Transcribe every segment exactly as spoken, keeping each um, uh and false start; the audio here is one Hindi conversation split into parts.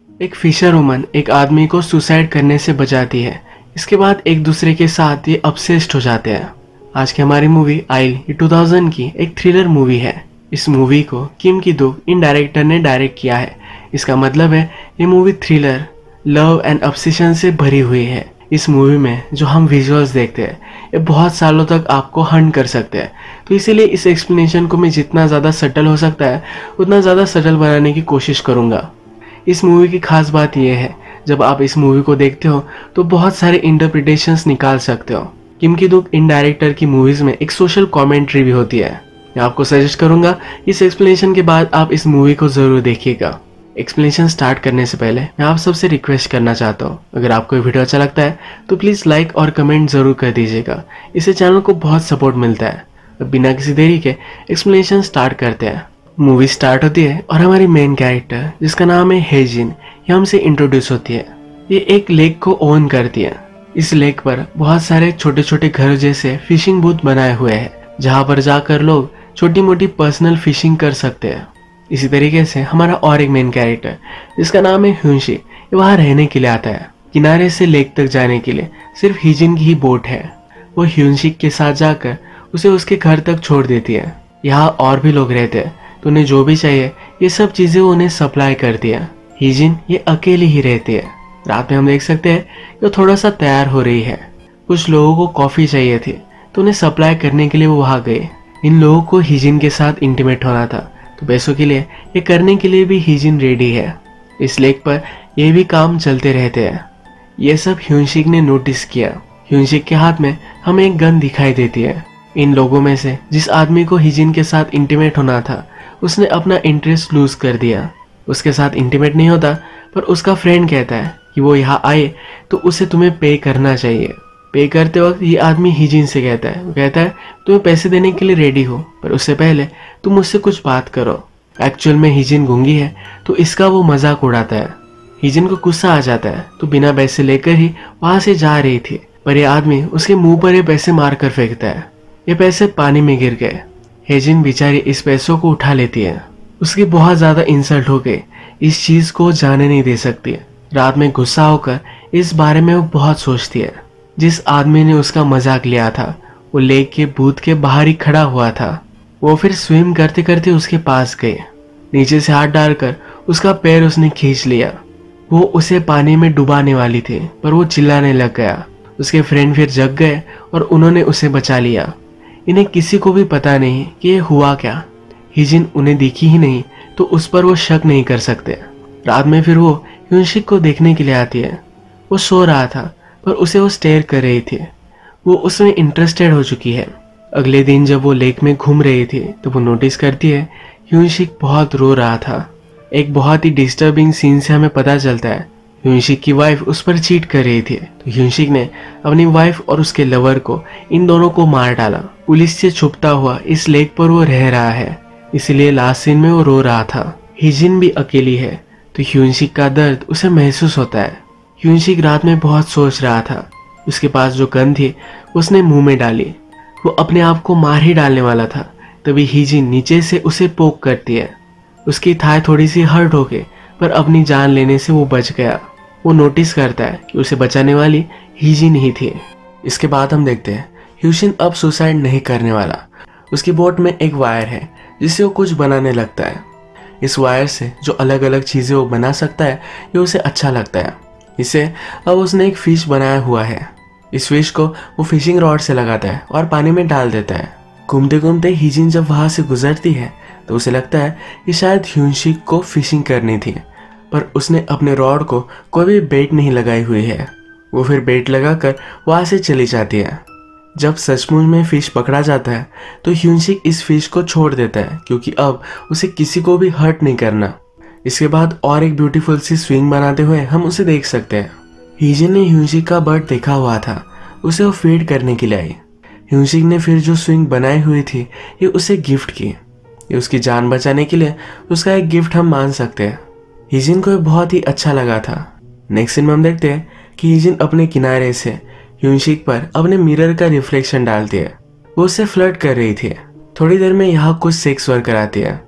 एक फिशर वुमन एक आदमी को सुसाइड करने से बचाती है। इसके बाद एक दूसरे के साथ ये ऑब्सेस्ड हो जाते हैं। आज की हमारी मूवी आइल ये दो हज़ार की एक थ्रिलर मूवी है। इस मूवी को किम की दुक इन डायरेक्टर ने डायरेक्ट किया है। इसका मतलब है ये movie thriller, love and obsession से भरी हुई है। इस मूवी में जो हम विजुअल्स देखते हैं ये बहुत सालों तक आपको हंट कर सकते हैं, तो इसीलिए इस एक्सप्लेनेशन को मैं जितना ज़्यादा सटल हो सकता है उतना ज़्यादा सटल बनाने की कोशिश करूँगा। इस मूवी की खास बात यह है, जब आप इस मूवी को देखते हो तो बहुत सारे इंटरप्रिटेशंस निकाल सकते हो। किम की दुक इन डायरेक्टर की मूवीज में एक सोशल कमेंट्री भी होती है। मैं आपको सजेस्ट करूंगा इस एक्सप्लेनेशन के बाद आप इस मूवी को जरूर देखिएगा। एक्सप्लेनेशन स्टार्ट करने से पहले मैं आप सबसे रिक्वेस्ट करना चाहता हूँ, अगर आपको ये वीडियो अच्छा लगता है तो प्लीज़ लाइक और कमेंट जरूर कर दीजिएगा। इससे चैनल को बहुत सपोर्ट मिलता है। अब बिना किसी देरी के एक्सप्लेनेशन स्टार्ट करते हैं। मूवी स्टार्ट होती है और हमारी मेन कैरेक्टर जिसका नाम है हेजिन, ये हमसे इंट्रोड्यूस होती है। ये एक लेक को ओन करती है। इस लेक पर बहुत सारे छोटे छोटे घर जैसे फिशिंग बूथ बनाए हुए हैं, जहाँ पर जाकर लोग छोटी मोटी पर्सनल फिशिंग कर सकते हैं। इसी तरीके से हमारा और एक मेन कैरेक्टर जिसका नाम है ह्यूनशी, ये वहाँ रहने के लिए आता है। किनारे से लेक तक जाने के लिए सिर्फ हिजिन की ही बोट है। वो ह्यूनशी के साथ जाकर उसे उसके घर तक छोड़ देती है। यहाँ और भी लोग रहते हैं, तो उन्हें जो भी चाहिए ये सब चीजें उन्हें सप्लाई करती है। हिजिन ये अकेली ही रहती है। रात में हम देख सकते हैं कि वो थोड़ा सा तैयार हो रही है। कुछ लोगों को कॉफी चाहिए थी, तो उन्हें सप्लाई करने के लिए वो वहां गए। इन लोगों को हिजिन के साथ इंटीमेट होना था, तो पैसों के लिए ये करने के लिए भी हिजिन रेडी है। इस लेक पर ये भी काम चलते रहते हैं। ये सब ह्यूनशिक ने नोटिस किया। ह्यूनशिक के हाथ में हमें एक गन दिखाई देती है। इन लोगों में से जिस आदमी को हिजिन के साथ इंटीमेट होना था उसने अपना इंटरेस्ट लूज कर दिया। उसके साथ इंटीमेट नहीं होता, पर उसका फ्रेंड कहता है कि वो यहाँ आए तो उसे तुम्हें पे करना चाहिए। पे करते वक्त ये आदमी हिजिन से कहता है, वो कहता है तुम्हें पैसे देने के लिए रेडी हो, पर उससे पहले तुम मुझसे कुछ बात करो। एक्चुअल में हिजिन गूंगी है, तो इसका वो मजाक उड़ाता है। हिजिन को गुस्सा आ जाता है, तो बिना पैसे लेकर ही वहां से जा रही थी, पर यह आदमी उसके मुंह पर ये पैसे मार कर फेंकता है। ये पैसे पानी में गिर गए। हेजिन बेचारी इस पैसों को उठा लेती है। उसकी बहुत ज्यादा इंसल्ट हो गई, इस चीज को जाने नहीं दे सकती। रात में गुस्सा होकर इस बारे में वो बहुत सोचती है। जिस आदमी ने उसका मजाक लिया था वो लेक के बूथ के बाहर ही खड़ा हुआ था। वो फिर स्विम करते करते उसके पास गए। नीचे से हाथ डालकर उसका पैर उसने खींच लिया। वो उसे पानी में डुबाने वाली थी, पर वो चिल्लाने लग गया। उसके फ्रेंड फिर जग गए और उन्होंने उसे बचा लिया। इन्हें किसी को भी पता नहीं कि ये हुआ क्या। हिजिन उन्हें दिखी ही नहीं, तो उस पर वो शक नहीं कर सकते। रात में फिर वो ह्यूनशिक को देखने के लिए आती है। वो सो रहा था, पर उसे वो स्टेयर कर रही थी। वो उसमें इंटरेस्टेड हो चुकी है। अगले दिन जब वो लेक में घूम रही थी तो वो नोटिस करती है ह्यूनशिक बहुत रो रहा था। एक बहुत ही डिस्टर्बिंग सीन से हमें पता चलता है ह्यूनशिक की वाइफ उस पर चीट कर रही थी, तो ह्यूनशिक ने अपनी वाइफ और उसके लवर को, इन दोनों को मार डाला। पुलिस से छुपता हुआ इस लेक पर वो रह रहा है, इसलिए लास्ट सीन में वो रो रहा था। हिजिन भी अकेली है, तो ह्यूनशिक का दर्द उसे महसूस होता है। ह्यूनशिक रात में बहुत सोच रहा था। उसके पास जो गन थी उसने मुंह में डाली। वो अपने आप को मार ही डालने वाला था, तभी हिजिन नीचे से उसे पोक करती है। उसकी थाई थोड़ी सी हर्ट हो गई, पर अपनी जान लेने से वो बच गया। वो नोटिस करता है कि उसे बचाने वाली हिजिन ही थी। इसके बाद हम देखते हैं ह्यूशिन अब सुसाइड नहीं करने वाला। उसकी बोट में एक वायर है जिससे वो कुछ बनाने लगता है। इस वायर से जो अलग अलग चीजें वो बना सकता है ये उसे अच्छा लगता है। इसे अब उसने एक फिश बनाया हुआ है। इस फिश को वो फिशिंग रॉड से लगाता है और पानी में डाल देता है। घूमते घूमते हिजिन जब वहां से गुजरती है तो उसे लगता है कि शायद ह्यूनशिक को फिशिंग करनी थी, पर उसने अपने रॉड को कोई भी बेट नहीं लगाई हुई है। वो फिर बेट लगाकर वहां से चली जाती है। जब सचमुच में फिश पकड़ा जाता है तो ह्यूनशिक इस फिश को छोड़ देता है, क्योंकि अब उसे किसी को भी हर्ट नहीं करना। इसके बाद और एक ब्यूटीफुल सी स्विंग बनाते हुए हम उसे देख सकते हैं। हिजिन ने ह्यूनशिक का बर्ड देखा हुआ था, उसे वो फीड करने के लिए आई। ह्यूनशिक ने फिर जो स्विंग बनाई हुई थी ये उसे गिफ्ट की। ये उसकी जान बचाने के लिए उसका एक गिफ्ट हम मान सकते हैं। हिजिन को ये बहुत ही अच्छा लगा था। नेक्स्ट सीन में हम देखते हैं कि हिजिन अपने किनारे से ह्यूनशिक पर अपने मिरर का रिफ्लेक्शन डालती है। वो उससे फ्लर्ट कर रही थी। थोड़ी देर में यहाँ कुछ सेक्स वर्कर आती है।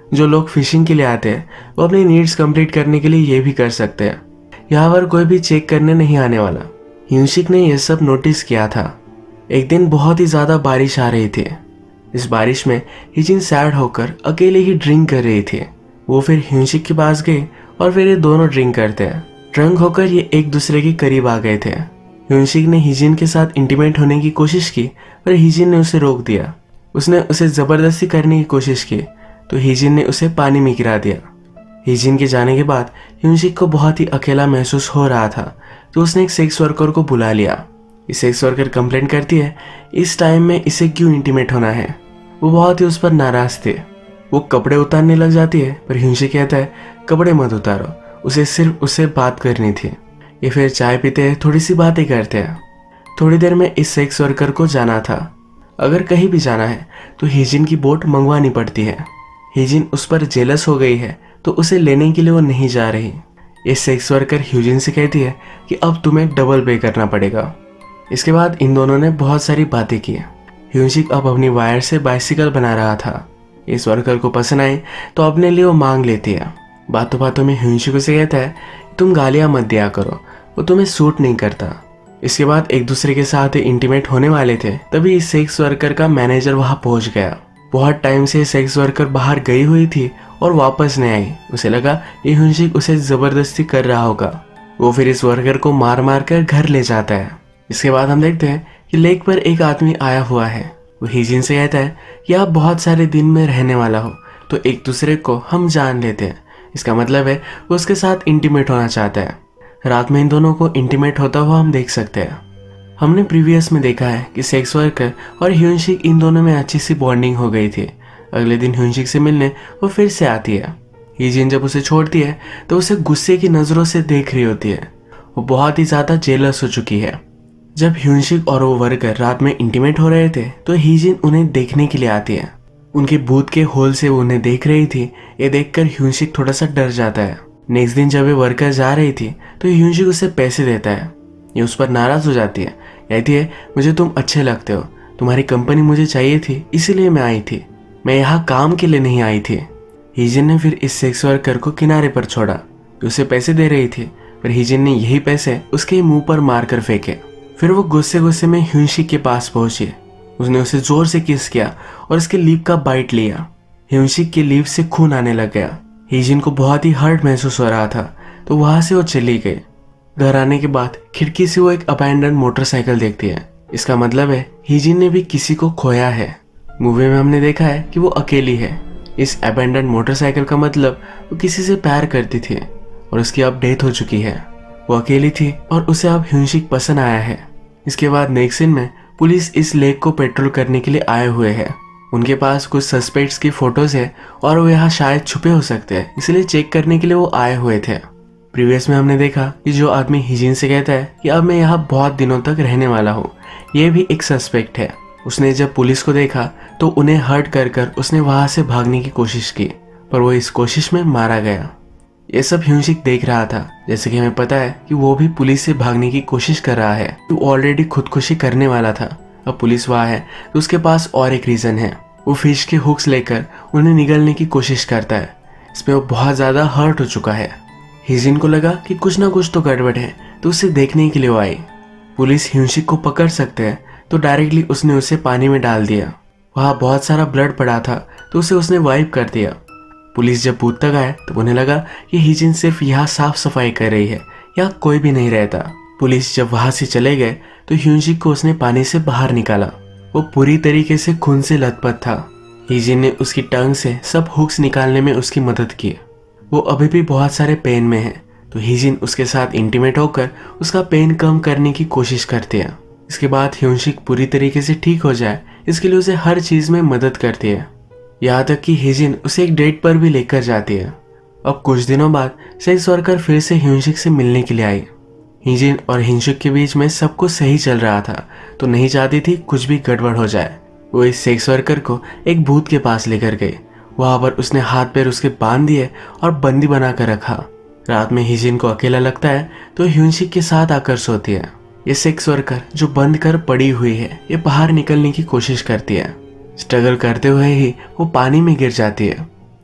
जो लोग फिशिंग के लिए आते हैं वो अपनी नीड्स कंप्लीट करने के लिए ये भी कर सकते हैं। यहाँ पर कोई भी चेक करने नहीं आने वाला। ह्यूनशिक ने यह सब नोटिस किया था। एक दिन बहुत ही ज्यादा बारिश आ रही थी। इस बारिश में हिजिन सैड होकर अकेले ही ड्रिंक कर रही थी। वो फिर ह्यूनशिक के पास गए और फिर ये दोनों ड्रिंक करते हैं। ड्रंक होकर ये एक दूसरे के करीब आ गए थे। ह्यूनशिक ने हिजिन के साथ इंटीमेट होने की कोशिश की पर हिजिन ने उसे रोक दिया। उसने उसे जबरदस्ती करने की कोशिश की तो हिजिन ने उसे पानी में गिरा दिया। हिजिन के जाने के बाद ह्यूनशिक को बहुत ही अकेला महसूस हो रहा था तो उसने एक सेक्स वर्कर को बुला लिया। ये सेक्स वर्कर कंप्लेंट करती है इस टाइम में इसे क्यों इंटीमेट होना है। वो बहुत ही उस पर नाराज थे। वो कपड़े उतारने लग जाती है पर ह्यूनशिक कहता है कपड़े मत उतारो, उसे सिर्फ उससे बात करनी थी। ये फिर चाय पीते हैं, थोड़ी सी बातें करते हैं। थोड़ी देर में इस सेक्स वर्कर को जाना था। अगर कहीं भी जाना है तो हिजिन की बोट मंगवानी पड़ती है। हिजिन उस पर जेलस हो गई है तो उसे लेने के लिए वो नहीं जा रही। ये सेक्स वर्कर ह्यूजिन से कहती है कि अब तुम्हें डबल पे करना पड़ेगा। इसके बाद इन दोनों ने बहुत सारी बातें की। ह्यूनशिक अब अपनी वायर से बाइसिकल बना रहा था। इस वर्कर को पसंद आई तो अपने लिए वो मांग लेती है। बातों बातों में ह्यूनशिक उसे कहता है तुम गालियां मत दिया करो, वो तुम्हें सूट नहीं करता। इसके बाद एक दूसरे के साथ इंटीमेट होने वाले थे तभी इस सेक्स वर्कर का मैनेजर वहां पहुंच गया। बहुत टाइम से सेक्स वर्कर बाहर गई हुई थी और वापस नहीं आई। उसे लगा ये ह्यूनशिक उसे जबरदस्ती कर रहा होगा। वो फिर इस वर्कर को मार मार कर घर ले जाता है। इसके बाद हम देखते हैं कि लेक पर एक आदमी आया हुआ है। वो हिजिन से कहता है कि आप बहुत सारे दिन में रहने वाला हो तो एक दूसरे को हम जान लेते हैं। इसका मतलब है वो उसके साथ इंटीमेट होना चाहता है। रात में इन दोनों को इंटीमेट होता हुआ हम देख सकते हैं। हमने प्रीवियस में देखा है कि सेक्स वर्कर और ह्यूनशिक इन दोनों में अच्छी सी बॉन्डिंग हो गई थी। अगले दिन ह्यूनशिक से मिलने वो फिर से आती है। हिजिन जब उसे छोड़ती है तो उसे गुस्से की नज़रों से देख रही होती है। वो बहुत ही ज़्यादा जेलस हो चुकी है। जब ह्यूनशिक और वो वर्कर रात में इंटीमेट हो रहे थे तो हिजिन उन्हें देखने के लिए आती है। उनके बूथ के होल से वो उन्हें देख रही थी। ये देखकर ह्यूनशिक थोड़ा सा डर जाता है। नेक्स्ट दिन जब ये वर्कर जा रही थी तो ह्यूनशिक उसे पैसे देता है। ये उस पर नाराज हो जाती है। कहती है मुझे तुम अच्छे लगते हो, तुम्हारी कंपनी मुझे चाहिए थी इसीलिए मैं आई थी, मैं यहाँ काम के लिए नहीं आई थी। हिजिन ने फिर इस सेक्स वर्कर को किनारे पर छोड़ा। उसे पैसे दे रही थी पर हिजिन ने यही पैसे उसके मुंह पर मार कर फेंके। फिर वो गुस्से गुस्से में ह्यूनशिक के पास पहुंची। उसने उसे जोर से किस किया और उसके लिप का बाइट लिया। ह्यूनशिक के लिप से खून आने लग गया। हिजिन को बहुत ही हर्ट महसूस हो रहा था तो वहां से वो चली गई। घर आने के बाद खिड़की से वो एक अबैंडन मोटरसाइकिल देखती है। इसका मतलब है हिजिन ने भी किसी को खोया है। मूवी में हमने देखा है कि वो अकेली है। इस अबैंडन मोटरसाइकिल का मतलब वो किसी से प्यार करती थी और उसकी अब डेथ हो चुकी है। वो अकेली थी और उसे अब ह्यूनशिक पसंद आया है। इसके बाद नेक्स्ट सीन में पुलिस इस लेक को पेट्रोल करने के लिए आए हुए हैं। उनके पास कुछ सस्पेक्ट्स की फोटोज है और वो यहाँ शायद छुपे हो सकते हैं, इसलिए चेक करने के लिए वो आए हुए थे। प्रीवियस में हमने देखा कि जो आदमी हिजिन से कहता है कि अब मैं यहाँ बहुत दिनों तक रहने वाला हूँ, ये भी एक सस्पेक्ट है। उसने जब पुलिस को देखा तो उन्हें हर्ट कर कर उसने वहां से भागने की कोशिश की पर वो इस कोशिश में मारा गया। ये सब ह्यूनशिक देख रहा था। जैसे कि हमें पता है कि वो भी पुलिस से भागने की कोशिश कर रहा है। वो ऑलरेडी खुदकुशी करने वाला था। अब पुलिस वहाँ है तो उसके पास और एक रीजन है। वो फिश के हुक्स लेकर उन्हें निगलने की कोशिश करता है। इसमें वो बहुत ज्यादा हर्ट हो चुका है। हिजिन को लगा कि कुछ ना कुछ तो गड़बड़ है तो उसे देखने के लिए वो आई। पुलिस ह्यूनशिक को पकड़ सकते हैं तो डायरेक्टली उसने उसे पानी में डाल दिया। वहाँ बहुत सारा ब्लड पड़ा था तो उसे उसने वाइप कर दिया। पुलिस जब बूथ तक आए तो उन्हें लगा कि हिजिन सिर्फ यहाँ साफ सफाई कर रही है, यहाँ कोई भी नहीं रहता। पुलिस जब वहां से चले गए तो ह्यूनशिक को उसने पानी से बाहर निकाला। वो पूरी तरीके से खून से लथपथ था। हिजिन ने उसकी टंग से सब हुक्स निकालने में उसकी मदद की। वो अभी भी बहुत सारे पेन में है तो हिजिन उसके साथ इंटीमेट होकर उसका पेन कम करने की कोशिश करती है। इसके बाद ह्यूनशिक पूरी तरीके से ठीक हो जाए इसके लिए उसे हर चीज में मदद करती है। यहाँ तक कि हिजिन उसे एक डेट पर भी लेकर जाती है। अब कुछ दिनों बाद सेक्स वर्कर फिर से ह्यूनशिक से मिलने के लिए आई। हिजिन और ह्यूनशिक के बीच में सब कुछ सही चल रहा था तो नहीं चाहती थी कुछ भी गड़बड़ हो जाए। वो इस सेक्स वर्कर को एक भूत के पास लेकर गई। वहां पर उसने हाथ पैर उसके बांध दिए और बंदी बना कर रखा। रात में हिजिन को अकेला लगता है तो ह्यूनशिक के साथ आकर सोती है। ये सेक्स वर्कर जो बंद कर पड़ी हुई है ये बाहर निकलने की कोशिश करती है। स्ट्रगल करते हुए ही वो पानी में गिर जाती है।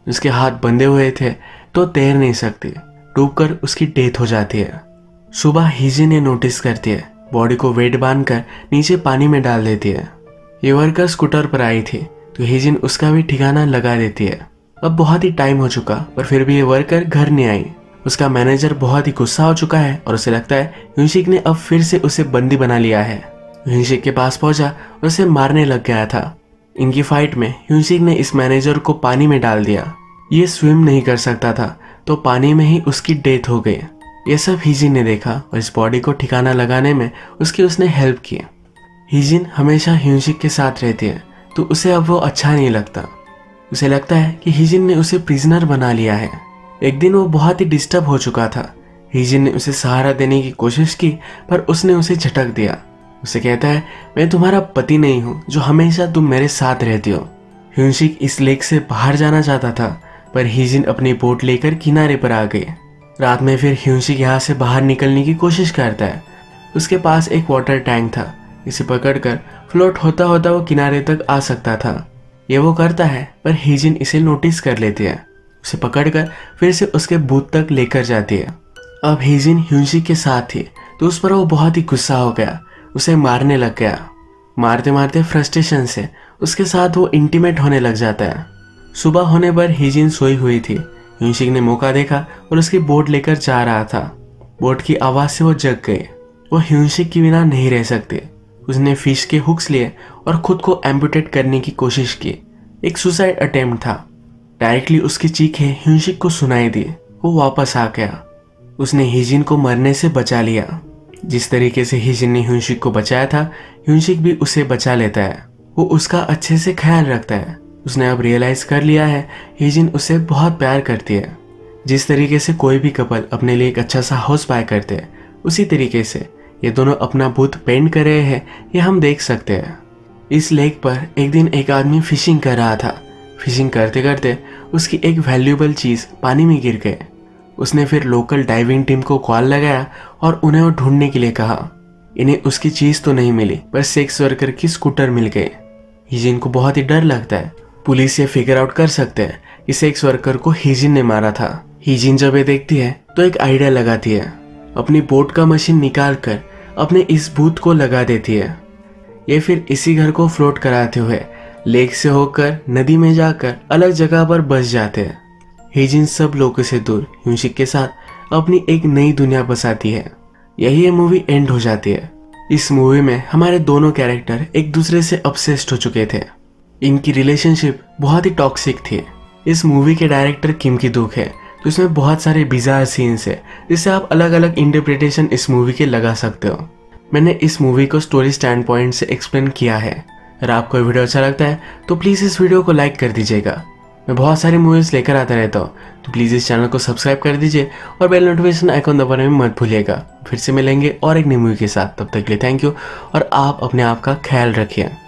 उसके हाथ बंधे हुए थे तो तैर नहीं सकती, डूबकर उसकी डेथ हो जाती है। सुबह हीजिन ने नोटिस करती है, बॉडी को वेट बांधकर नीचे पानी में डाल देती है। ये वर्कर स्कूटर पर आई थी तो हीजिन उसका भी ठिकाना लगा देती है। अब बहुत ही टाइम हो चुका पर फिर भी ये वर्कर घर नहीं आई। उसका मैनेजर बहुत ही गुस्सा हो चुका है और उसे लगता है ह्यूनशिक ने अब फिर से उसे बंदी बना लिया है। ह्यूनशिक के पास पहुंचा और उसे मारने लग गया था। इनकी फाइट में ह्यूनशिक ने इस मैनेजर को पानी में डाल दिया। ये स्विम नहीं कर सकता था तो पानी में ही उसकी डेथ हो गई। ये सब हीजिन ने देखा और इस बॉडी को ठिकाना लगाने में उसकी उसने हेल्प की। हीजिन हमेशा ह्यूनशिक के साथ रहती है तो उसे अब वो अच्छा नहीं लगता। उसे लगता है कि हीजिन ने उसे प्रिजनर बना लिया है। एक दिन वो बहुत ही डिस्टर्ब हो चुका था। हीजिन ने उसे सहारा देने की कोशिश की पर उसने उसे झटक दिया। उसे कहता है, मैं तुम्हारा पति नहीं हूँ जो हमेशा तुम मेरे साथ रहती हो। ह्यूनशिक इस लेक से बाहर जाना चाहता था पर हीजिन अपनी बोट लेकर किनारे पर आ गई। रात में फिर ह्यूनशिक यहाँ से बाहर निकलने की कोशिश करता है। उसके पास एक वाटर टैंक था, इसे पकड़कर फ्लोट होता होता वो किनारे तक आ सकता था। ये वो करता है पर हीजिन इसे नोटिस कर लेती है। उसे पकड़कर फिर से उसके बूथ तक लेकर जाती है। अब हीजिन ह्यूनशिक के साथ थी तो उस पर वो बहुत ही गुस्सा हो गया, उसे मारने लग गया। मारते मारते फ्रस्ट्रेशन से उसके साथ वो इंटीमेट होने लग जाता है। सुबह होने पर हीजिन सोई हुई थी। ह्यूनशिक ने मौका देखा और उसकी बोट लेकर जा रहा था। बोट की आवाज से वो जग गई। वो ह्यूनशिक के बिना नहीं रह सकते। उसने फिश के हुक्स लिए और खुद को एम्पुटेट करने की कोशिश की। एक सुसाइड अटेम्प्ट था। डायरेक्टली उसकी चीखें ह्यूनशिक को सुनाई दी। वो वापस आ गया। उसने हीजिन को मरने से बचा लिया। जिस तरीके से हीजिन ने ह्यूनशिक को बचाया था, ह्यूनशिक भी उसे बचा लेता है। वो उसका अच्छे से ख्याल रखता है। उसने अब रियलाइज कर लिया है हीजिन उसे बहुत प्यार करती है। जिस तरीके से कोई भी कपल अपने लिए एक अच्छा सा हाउस बाय करते हैं, उसी तरीके से ये दोनों अपना भूत पेंट कर रहे हैं, ये हम देख सकते हैं। इस लेक पर एक दिन एक आदमी फिशिंग कर रहा था। फिशिंग करते करते उसकी एक वैल्यूएबल चीज पानी में गिर गई। उसने फिर लोकल डाइविंग टीम को कॉल लगाया और उन्हें वो ढूंढने के लिए कहा। इन्हें उसकी चीज तो नहीं मिली पर सेक्स वर्कर की स्कूटर मिल गई। हीजिन को बहुत ही डर लगता है। पुलिस ये फिगर आउट कर सकते हैं कि सेक्स वर्कर को हीजिन ने मारा था। हीजिन जब ये देखती है तो एक आइडिया लगाती है। अपनी बोट का मशीन निकाल कर अपने इस भूत को लगा देती है। ये फिर इसी घर को फ्लोट कराते हुए लेक से होकर नदी में जाकर अलग जगह पर बस जाते हैं। हीजिन सब लोगों से दूर ह्यूनशिक के साथ अपनी एक नई दुनिया बसाती है। यही ये मूवी एंड हो जाती है। इस मूवी में हमारे दोनों कैरेक्टर एक दूसरे से ऑब्सेस्ड हो चुके थे। इनकी रिलेशनशिप बहुत ही टॉक्सिक थी। इस मूवी के डायरेक्टर किम की दुक है तो इसमें बहुत सारे बिजार सीन्स है जिससे आप अलग अलग इंटरप्रिटेशन इस मूवी के लगा सकते हो। मैंने इस मूवी को स्टोरी स्टैंड पॉइंट से एक्सप्लेन किया है। अगर आपको वीडियो अच्छा लगता है तो प्लीज़ इस वीडियो को लाइक कर दीजिएगा। मैं बहुत सारी मूवीज़ लेकर आता रहता हूँ तो प्लीज़ इस चैनल को सब्सक्राइब कर दीजिए और बेल नोटिफिकेशन आइकॉन दबाने में मत भूलिएगा। फिर से मिलेंगे और एक नई मूवी के साथ। तब तक के लिए थैंक यू और आप अपने आप का ख्याल रखिए।